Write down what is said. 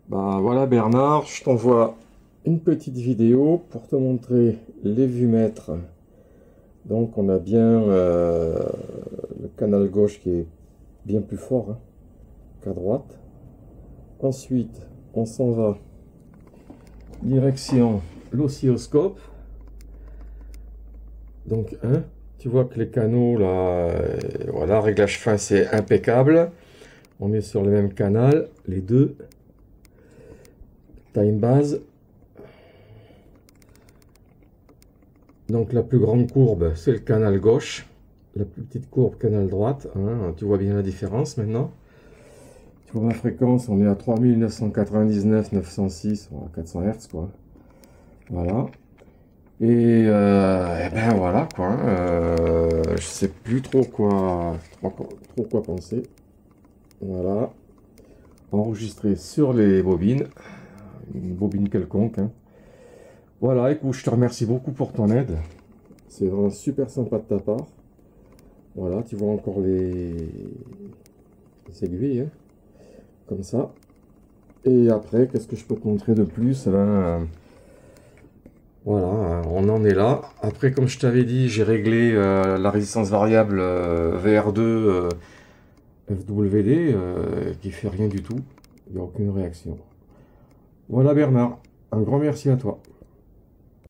Bah voilà Bernard, je t'envoie une petite vidéo pour te montrer les vumètres. Donc on a bien le canal gauche qui est bien plus fort qu'à droite. Ensuite on s'en va direction l'oscilloscope. Donc tu vois que les canaux là, voilà, réglage fin c'est impeccable. On est sur le même canal, les deux. Time base. Donc la plus grande courbe, c'est le canal gauche. La plus petite courbe, canal droite. Tu vois bien la différence maintenant. Tu vois ma fréquence, on est à 3999, 906, 400 Hz quoi. Voilà. Et ben voilà quoi. Je sais plus trop quoi penser. Voilà. Enregistré sur les bobines. Une bobine quelconque. Voilà, écoute, je te remercie beaucoup pour ton aide. C'est vraiment super sympa de ta part. Voilà, tu vois encore les aiguilles, comme ça. Et après, qu'est-ce que je peux te montrer de plus? Voilà, on en est là. Après, comme je t'avais dit, j'ai réglé la résistance variable VR2 FWD qui fait rien du tout. Il n'y a aucune réaction. Voilà Bernard, un grand merci à toi.